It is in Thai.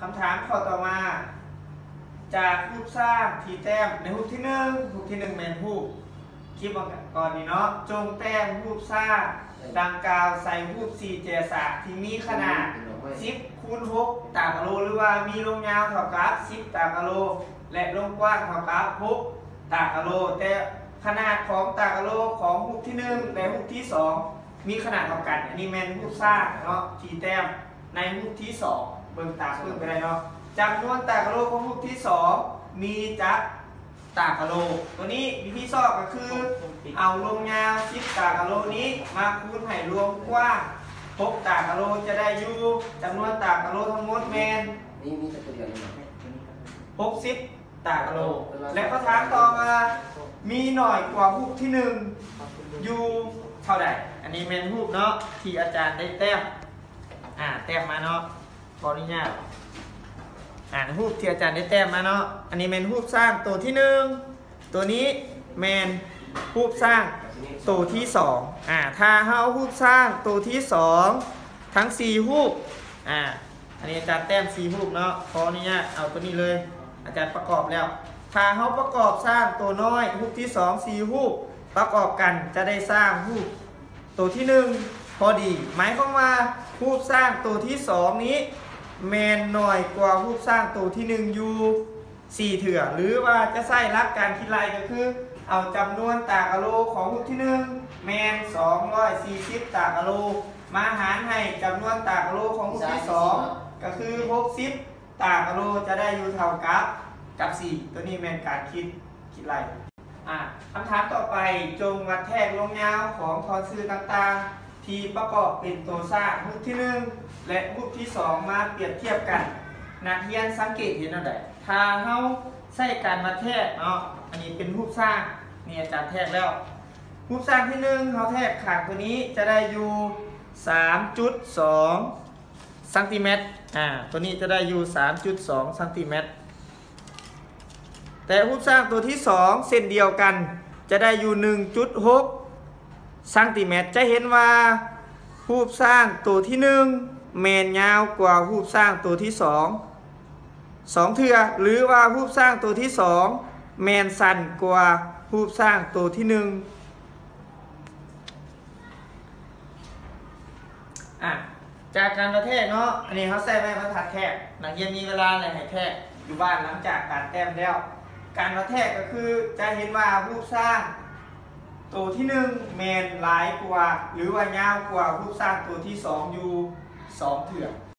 คำถามข้อต่อมาจากรูปสร้างที่แต้มในรูปที่หนึ่งแมนรูปคลิปก่อนนี้เนาะจงแต้มรูปสร้างดังกล่าวใส่รูปสี่เจสะที่มีขนาด10 คูณ 6 ตารางโลหรือว่ามีลงยาวเท่ากับ10 ตารางโลและลงกว้างเท่ากับ6 ตารางโลแต่ขนาดของตารางโลของรูปที่1และรูปที่2มีขนาดเท่ากันอันนี้แมนรูปสร้างเนาะที่แต้มในรูปที่2เบิ่งตาเพิ่มไปได้เนาะจำนวนตารางโลของรูปที่2มีจักตารางโลตัวนี้วิธีสอบก็คือเอาลงยาว10 ตารางโลนี้มาคูณให้รวมกว้าง6 ตารางโลจะได้อยู่จำนวนตารางโลทั้งหมดแมนมีแต่ตัวเดียวนี่ 60 ตารางโลและข้อถามต่อมามีหน่อยกว่ารูปที่1อยู่เท่าใดอันนี้แมนรูปเนาะที่อาจารย์ได้แต้มแต้มมาเนาะขออนุญาตรูปที่อาจารย์ได้แต้มมาเนาะอันนี้แมนรูปสร้างตัวที่1ตัวนี้แมนรูปสร้างตัวที่2ถ้าเฮารูปสร้างตัวที่2ทั้ง4รูปอันนี้อาจารย์แต้ม4รูปเนาะขออนุญาตเอาตัวนี้เลยอาจารย์ประกอบแล้วถ้าเฮาประกอบสร้างตัวน้อยรูปที่2 4รูปประกอบกันจะได้สร้างรูปตัวที่1พอดีหมายความว่ารูปสร้างตัวที่2นี้แมนหน่อยกว่ารูปสร้างตัวที่1อยู่4เถื่อหรือว่าจะใช้หลักการคิดไล่ก็คือเอาจำนวนตารางโลของรูปที่1แมน240 ตารางโลมาหารให้จำนวนตารางโลของรูปที่2ก็คือ60 ตารางโลจะได้อยู่เท่ากับ4ตัวนี้แมนการคิดไล่คำถามต่อไปจงวัดแทกลงยาวของทอนซื่อต่างๆที่ประกอบเป็นตัวสร้างรูปที่1และรูปที่2มาเปรียบเทียบกันนักเรียนสังเกตเห็นอะไรถ้าเฮาใช้การวัดแทกเนาะอันนี้เป็นรูปสร้างนี่อาจารย์แทกแล้วรูปสร้างที่1เฮาแทกขางตัวนี้จะได้อยู่ 3.2 ซนตัวนี้จะได้อยู่ 3.2 ซนแต่รูปสร้างตัวที่2เส้นเดียวกันจะได้อยู่ 1.6 ซนจะเห็นว่ารูปสร้างตัวที่1แมนยาวกว่ารูปสร้างตัวที่2เทื่อหรือว่ารูปสร้างตัวที่2แมนสั้นกว่ารูปสร้างตัวที่1จากการประเทศเนาะอันนี้เขาใส่ไม้บรรทัดแทกนักเรียนมีเวลาอะไรให้แทกอยู่บ้านหลังจากการแต้มแล้วการประเทศก็คือจะเห็นว่ารูปสร้างตัวที่1แมนหลายกว่าหรือว่ายาวกว่ารูปสร้างตัวที่2อยู่2เทื่อ